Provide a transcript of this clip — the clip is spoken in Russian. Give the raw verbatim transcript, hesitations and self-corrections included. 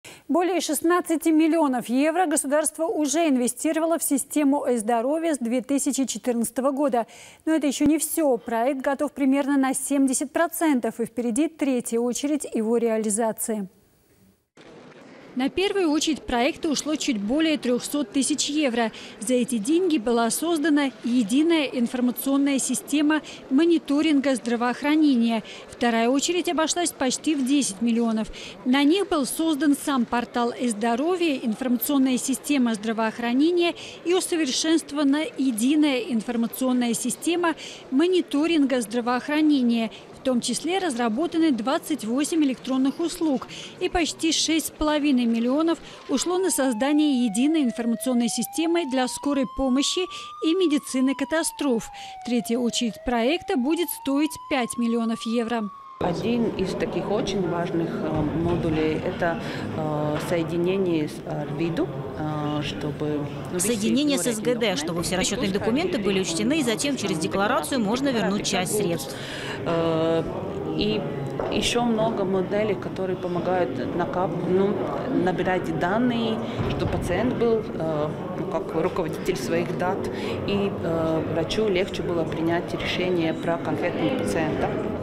Более шестнадцати миллионов евро государство уже инвестировало в систему e-здоровья с две тысячи четырнадцатого года. Но это еще не все. Проект готов примерно на семьдесят процентов, и впереди третья очередь его реализации. На первую очередь проекта ушло чуть более трёхсот тысяч евро. За эти деньги была создана единая информационная система мониторинга здравоохранения. Вторая очередь обошлась почти в десять миллионов. На них был создан сам портал e-здоровья, информационная система здравоохранения и усовершенствована единая информационная система мониторинга здравоохранения. В том числе разработаны двадцать восемь электронных услуг, и почти шесть с половиной миллионов ушло на создание единой информационной системы для скорой помощи и медицины катастроф. Третья очередь проекта будет стоить пять миллионов евро. Один из таких очень важных модулей – это соединение с Арвиду, чтобы… Соединение с СГД, чтобы все расчетные документы были учтены, и затем через декларацию можно вернуть часть средств. И еще много моделей, которые помогают накап... ну, набирать данные, чтобы пациент был ну, как руководитель своих дат, и врачу легче было принять решение про конкретного пациента.